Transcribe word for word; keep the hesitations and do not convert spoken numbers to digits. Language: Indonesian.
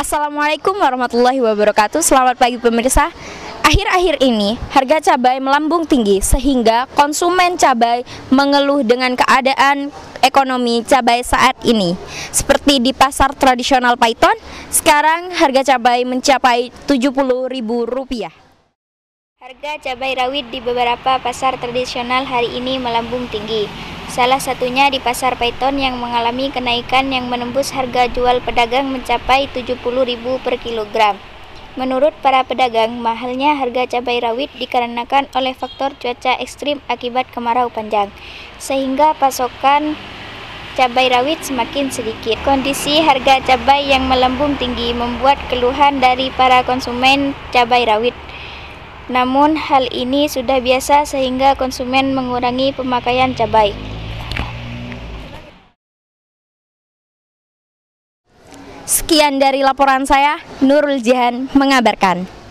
Assalamualaikum warahmatullahi wabarakatuh. Selamat pagi pemirsa. Akhir-akhir ini harga cabai melambung tinggi sehingga konsumen cabai mengeluh dengan keadaan ekonomi cabai saat ini. Seperti di pasar tradisional Paiton, sekarang harga cabai mencapai tujuh puluh ribu rupiah. Harga cabai rawit di beberapa pasar tradisional hari ini melambung tinggi. Salah satunya di Pasar Paiton yang mengalami kenaikan yang menembus harga jual pedagang mencapai tujuh puluh ribu per kilogram. Menurut para pedagang, mahalnya harga cabai rawit dikarenakan oleh faktor cuaca ekstrim akibat kemarau panjang, sehingga pasokan cabai rawit semakin sedikit. Kondisi harga cabai yang melambung tinggi membuat keluhan dari para konsumen cabai rawit. Namun hal ini sudah biasa sehingga konsumen mengurangi pemakaian cabai. Sekian dari laporan saya, Nurul Jihan mengabarkan.